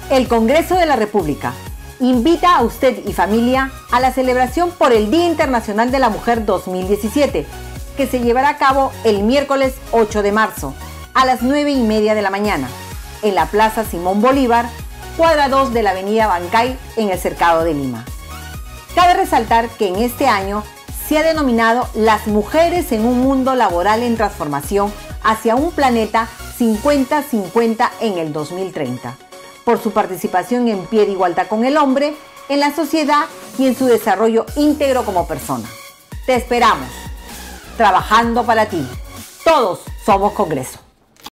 El Congreso de la República invita a usted y familia a la celebración por el Día Internacional de la Mujer 2017, que se llevará a cabo el miércoles 8 de marzo a las 9:30 de la mañana en la Plaza Simón Bolívar, cuadra 2 de la Avenida Bancay, en el Cercado de Lima. Cabe resaltar que en este año se ha denominado Las mujeres en un mundo laboral en transformación hacia un planeta 50-50 en el 2030, por su participación en pie de igualdad con el hombre en la sociedad y en su desarrollo íntegro como persona. Te esperamos, trabajando para ti. Todos somos Congreso.